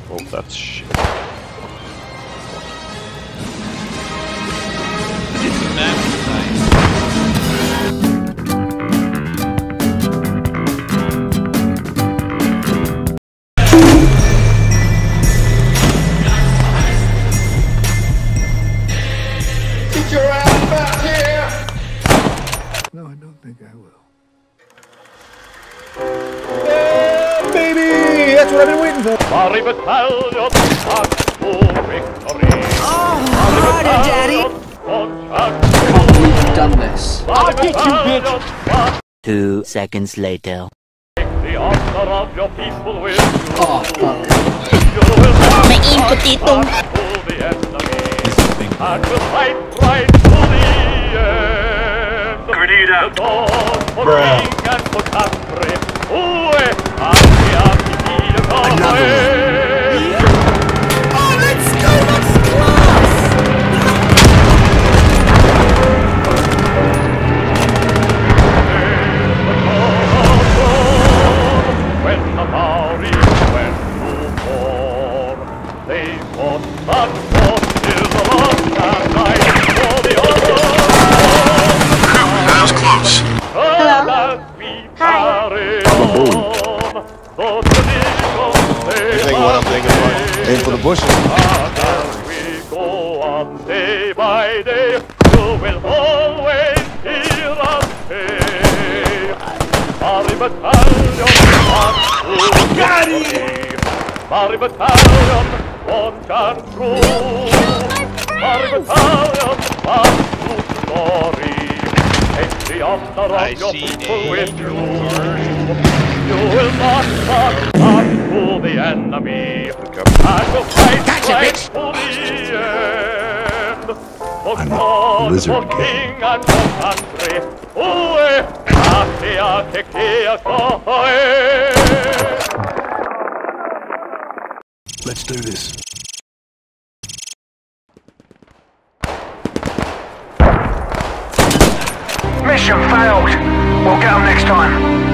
Oh, that's shit. It's a map tonight. Get your ass back here! No, I don't think I will. Yeah, baby! That's what I've been waiting for! Mari battalion, march to victory! Harder, Daddy! Can't believe you've done this. I'll get you, bitch! 2 seconds later. The honor of your people with you. Oh, fuck. You will not May input dito. march to the enemy. And will fight right to the end. Grenada. The dawn for king and for country. Another one. Oh, let's go! That's class! When the Maori went to war, they fought such forces and night for the honor. That was close. Hello. Hi. You think what I'm thinking about? Aim for the bushes. As we go on day by day, you will always hear us say, Mari Battalion, got it! Mari Battalion, launch and through. Mari Battalion, march to glory. Take the honor of your people with you. You will not march to the enemy. And will fight right to the end. For God, for king and for country. Let's do this. Mission failed. We'll get them next time.